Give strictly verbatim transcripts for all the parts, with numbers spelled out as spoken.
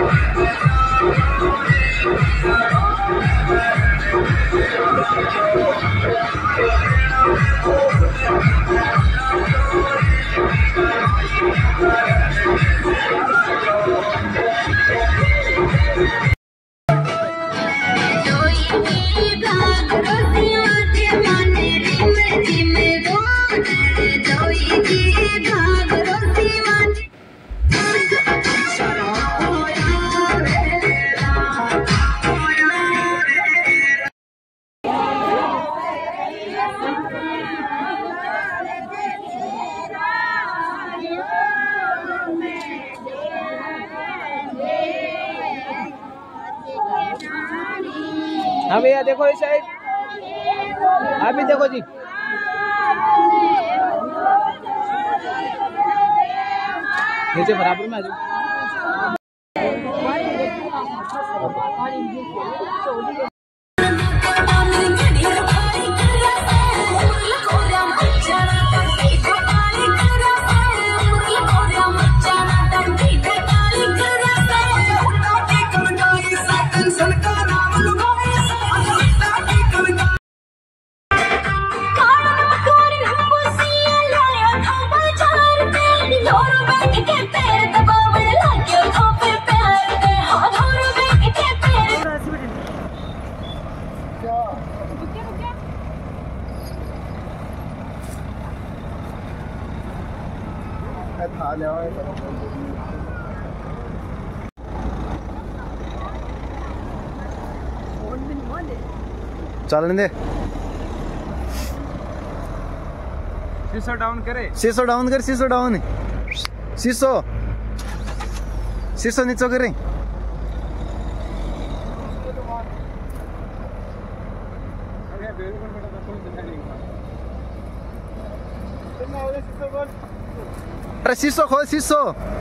हाँ भैया देखो इस साइड, आप भी देखो जी। नीचे बराबर में आ जाओ। चलने दे। शीशो डाउन करे, शीशो डाउन कर, शीशो डाउन, शीशो शीशो नीचे करे। अरे शीशो खोल, शीशो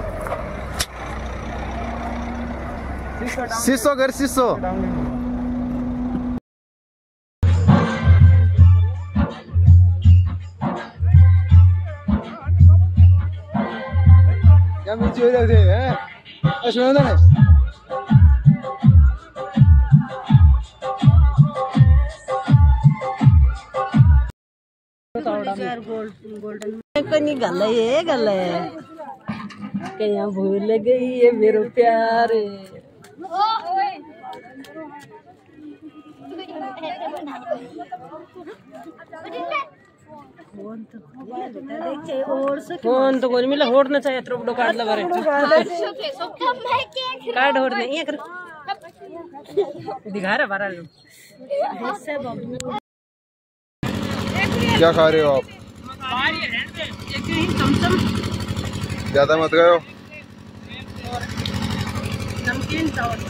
शीशो कर, शीशो क्या नीचे हो जाते हैं। सुनो ना कोई गल है, गल है कहीं भूल गई है मेरो प्यार। फोन तो कोई मिला, होड़ ना चाहिए तो बड़ो काट लगा रहे काट होड़ नहीं ये कर दिखा रहा बारह लोग। क्या खा रहे हो आप? ज्यादा मत गए हो। नमकीन चावल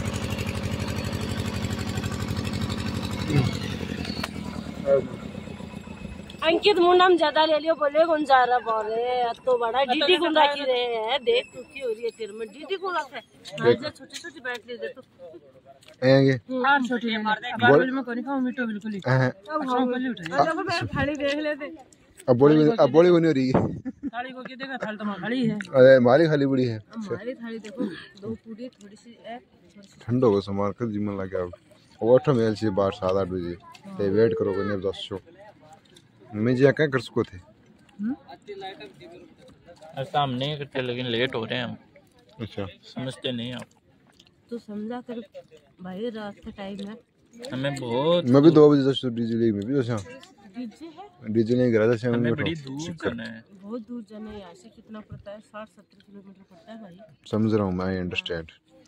अंकित मुन्नाम ज्यादा ले लियो, बोले कौन जा रहा बोले तो बड़ा डीडी गुण रखी रहे हैं। देख तू की हो रही है तेरे में, डीडी गुण रखा है। छोटी छोटी बैठ ले दे तू आएंगे हां छोटी बोल में कोनी खाओ मिठो बिल्कुल ही अच्छा बोली उठा जब मैं थाली देख लेते। अब बोली अब बोली बनी हो रही है। थाली को क्या देखा, थाली तो खाली है। अरे हमारी खाली बड़ी है। हमारी थाली देखो दो पूरी थोड़ी सी है। ठंडा हो सामान कर जिम्मा लगे अब ओठ मेल से बाहर सात आठ बजे ते वेट करो कोने दस शो मैं जी क्या कर सको थे। सामने करते लेकिन लेट हो रहे हैं हम। अच्छा समझते नहीं आप तो समझा कर भाई, रात का टाइम है हमें बहुत। मैं भी दो बजे तक डीजे ले में भी अच्छा डीजे है, डीजे नहीं करा था। हमें बड़ी दूर जाना है, बहुत दूर जाना है। यहाँ से कितना पड़ता है? साठ सत्तर किलोमीटर पड़ता है भाई। समझ रहा हूँ मैं, अंडरस्टैंड।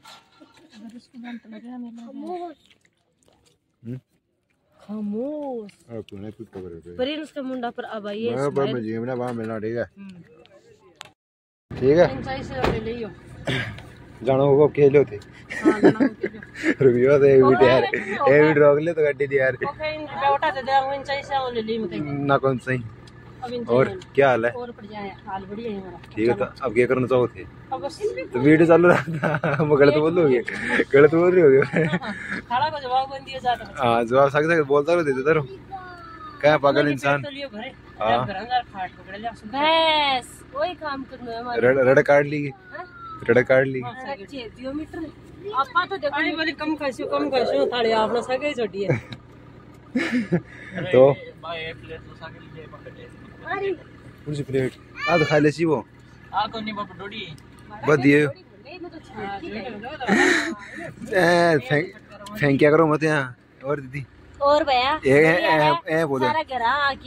खामोश अब तूने कुछ पकड़ के प्रिंस का मुंडा पर अब आइए। मैं पर मैं जीवना वहां मिलना। ठीक है ठीक है ले लियो जानो होगा अकेले थे। हां जानो अकेले रुकियो तो एक मिनट यार, एक मिनट रोक ले तो गाड़ी दी यार। ओके इन बेटा दे दे इन चाहिए ले ली मैं ना कौन सही। अब और क्या हाल है? और बढ़ जाए, हाल बढ़िया है मेरा। ठीक है तो अब क्या करना चाहो थे? अब बस तो वीडियो चालू रहा था। मैं गलत बोल रही होगी, गलत बोल रही होगी। खड़ा को जवाब कौन दिया जाता है? हां जवाब सक सक बोलता रहो, देता रहो। क्या पागल इंसान। हां घरंगार खाट पकड़ ले बस वही काम करना है हमारा। रड़ रड़ काट ली रड़ काट ली मीटर आपा तो देखो वाली कम खाइयो कम खाइयो थाली आपने सगे छोड़ी है तो भाई एक प्लेट तो सागे ले पकड़े अरे कौन सी प्लेट आ तो खा ले सी वो आ को नहीं बाप डोडी बस दिए मैं तो छाती ए फेंक फेंक क्या करो मत यहाँ और दीदी और भैया ए ए ए बोलो सारा घर आके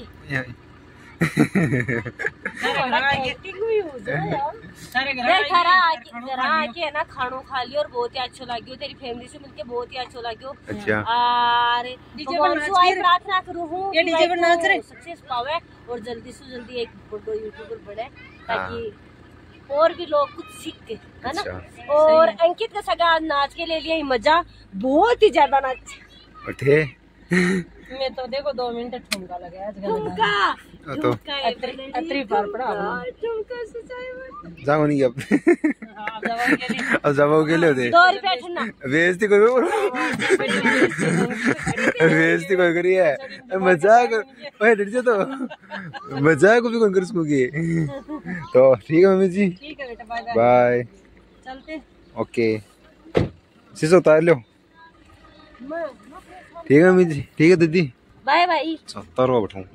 एक्टिंग हुई हो जाए यार सारे देख खरा आके घर आके है ना खानो खा लियो और बहुत ही अच्छा लगियो तेरी फैमिली से मिलके बहुत ही अच्छा लगियो अच्छा और डीजे पर नाच भगवान से प्रार्थना करूं हूं ये डीजे पर नाच रहे सक्सेस पावे और जल्दी से जल्दी एक बड़ो यूट्यूबर बने ताकि और भी लोग कुछ सीख के है ना अच्छा। और अंकित का सगा नाच के ले लिया ही मजा बहुत ही ज्यादा नाच उठे मैं तो देखो दो मिनट ठुमका लगाया ठुमका तो अत्री अत्री पार पड़ा ठुमका सचाई जाओ नहीं अब हां जवाब के लिए अब जाओ के लिए दे दो रुपया ठन्ना बेइज्जती कोई बेइज्जती कोई करी है मजाक ओए डर जा तो मजाक भी कौन कर सकोगे तो ठीक है मम्मी जी ठीक है बेटा बाय बाय बाय चलते ओके शीशा उतार लो ठीक है मम्मी जी ठीक है दीदी बाय बाय सत्तर रुपया बैठाऊं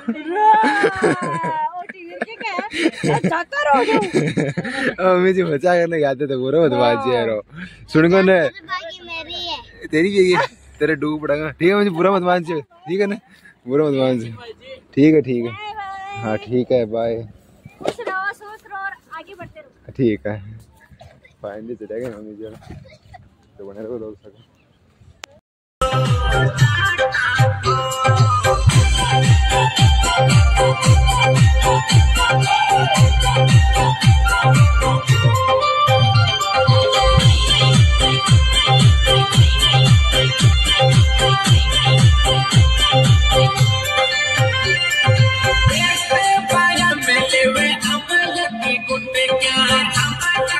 ओ टीवी के क्या अच्छा करो मम्मी जी मजा करने आते थे पूरा बदमाश जी यार सुन को ने तेरी भी है तेरे डूब पड़ेगा ठीक है मुझे पूरा मत मान से ठीक है ना पूरा मत मान से ठीक है ठीक है हाँ ठीक है बाय खुश रहो सोच रहो और आगे बढ़ते रहो ठीक है फाइनली चले गए मम्मी जी तो बने रहो लोग सको I'm